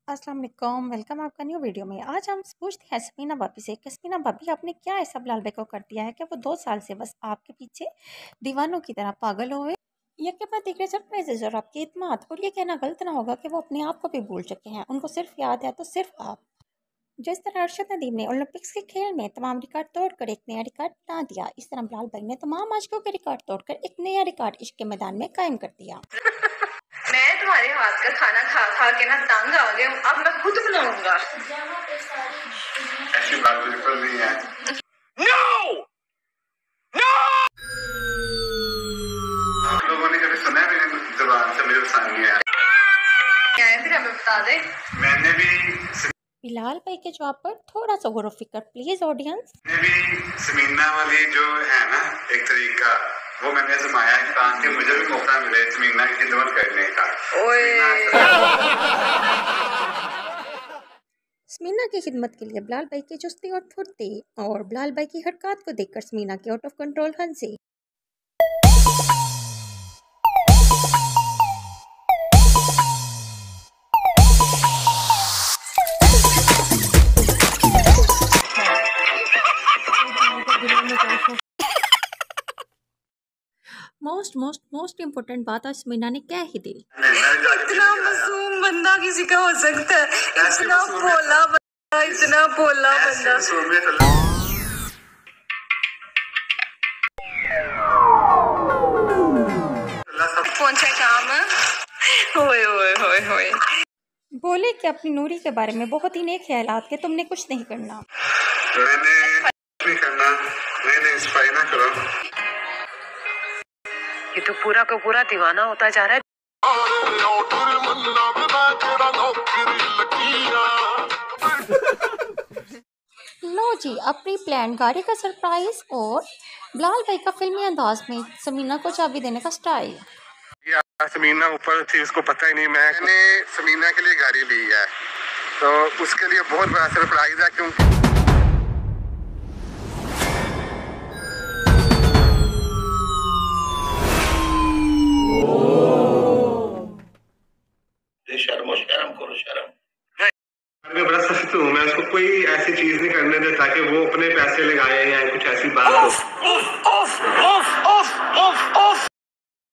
अस्सलाम वालेकुम, वेलकम आपका न्यू वीडियो में। आज हम पूछते हैं समीना भाभी से कि समीना भाभी आपने क्या ऐसा बिलाल भाई को कर दिया है कि वो 2 साल से बस आपके पीछे दीवानों की तरह पागल हुए। ये के बाद देख रहे सरप्राइजेज और आपकी इत्मीनाद, और ये कहना गलत ना होगा कि वो अपने आप को भी भूल चुके हैं। उनको सिर्फ याद है तो सिर्फ आप। जिस तरह अरशद नदीम ने ओलंपिक्स के खेल में तमाम रिकॉर्ड तोड़कर एक नया रिकॉर्ड बना दिया, इस तरह बिलाल भाई ने तमाम आशिकों के रिकॉर्ड तोड़कर एक नया रिकॉर्ड इश्क के मैदान में कायम कर दिया। मैं तुम्हारे हाथ का खाना खा खा के ना तंग आ गया हूँ, अब मैं खुद बनाऊंगा। ऐसी बात बिल्कुल नहीं है। No! No! आप लोगों ने कभी सुना है मेरी जुबान से मेरे सामने है? क्या है फिर हमें बता दे। मैंने भी बिलाल भाई के जवाब पर थोड़ा सा गौर फिक्र प्लीज ऑडियंस। समीना वाली जो है ना एक तरीका, वो मैंने आजमाया ताकि मुझे भी मौका मिले समीना की खिदमत करने का। समीना की खिदमत के लिए बिलाल भाई की चुस्ती और फुर्ती और बिलाल भाई की हरकत को देखकर समीना की आउट ऑफ कंट्रोल हंसी। मोस्ट इम्पोर्टेंट बात आज समीना ने क्या ही दी। इतना मासूम बंदा किसी का हो सकता है? इतना भोला बंदा, इतना भोला बंदा। कौन सा काम? ओए ओए ओए ओए। बोले कि अपनी नूरी के बारे में बहुत ही नेक ख्यालात के तुमने कुछ नहीं करना। मैंने नहीं करना, मैंने स्पाई ना करो। ये तो पूरा का पूरा दीवाना होता जा रहा है। लो जी, अपनी प्लान गाड़ी का सरप्राइज और बिलाल भाई का फिल्मी अंदाज में समीना को चाबी देने का स्टाइल। समीना ऊपर थी, उसको पता ही नहीं। मैंने समीना के लिए गाड़ी ली है तो उसके लिए बहुत बड़ा सरप्राइज है, क्योंकि शर्म करो, शर्म। मैं बड़ा सख्त हूँ, मैं उसको कोई ऐसी चीज नहीं करने देता कि वो अपने पैसे लगाए या कुछ ऐसी बात हो।